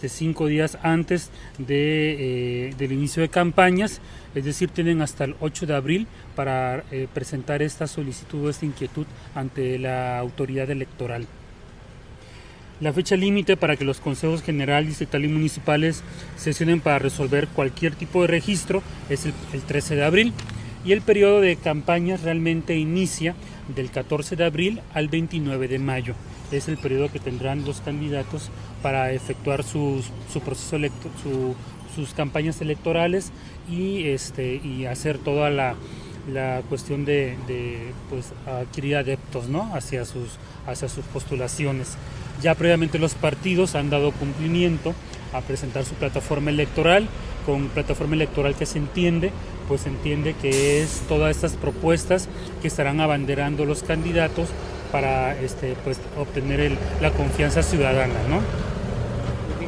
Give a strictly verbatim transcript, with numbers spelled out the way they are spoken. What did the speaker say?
este, cinco días antes de, eh, del inicio de campañas, es decir, tienen hasta el ocho de abril para eh, presentar esta solicitud o esta inquietud ante la autoridad electoral. La fecha límite para que los consejos general, distrital y municipales sesionen para resolver cualquier tipo de registro es el, el trece de abril, y el periodo de campañas realmente inicia del catorce de abril al veintinueve de mayo. Es el periodo que tendrán los candidatos para efectuar sus, su proceso electo, su, sus campañas electorales y, este, y hacer toda la, la cuestión de, de pues, adquirir adeptos, ¿no? hacia, sus, hacia sus postulaciones. Ya previamente los partidos han dado cumplimiento a presentar su plataforma electoral. Con plataforma electoral que se entiende, pues se entiende que es todas estas propuestas que estarán abanderando los candidatos para este, pues, obtener el, la confianza ciudadana, ¿no?